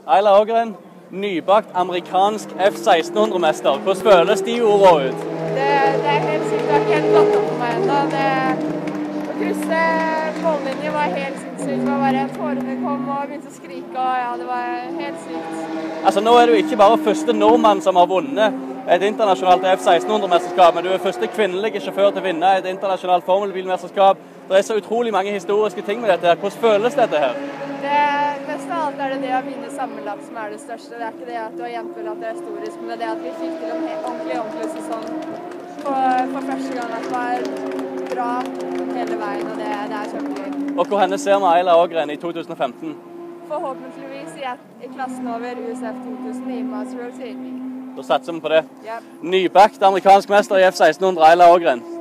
Ayla Ågren, nybakt amerikansk F-1600-mester. Hvordan føles de ordene ut? Det er helt sykt. Det har ikke helt gått opp for meg enda. Å krysse mållinjen var helt sinnssykt. Det var bare tårene kom og begynte å skrike, og ja, det var helt sykt. Altså, nå er du ikke bare første nordmann som har vunnet et internasjonalt F-1600-mesterskap, men du er første kvinnelige sjåfør til å vinne et internasjonalt formelbilmesterskap. Det er så utrolig mange historiske ting med dette her. Hvordan føles dette her? Mest av alt er det å vinne sammenlagt som er det største. Det er ikke det at du har gjennomført at det er historisk, men det er det at vi fikk til en ordentlig sesong for første gang. At det var bra hele veien, og det er kjempegøy. Og hvor henne ser vi Ayla Ågren i 2015? Forhåpentligvis i klassen over USF 2000 i Master Road Team. Da satser vi på det. Ja. Nybakt amerikansk mester i F-1600, Ayla Ågren.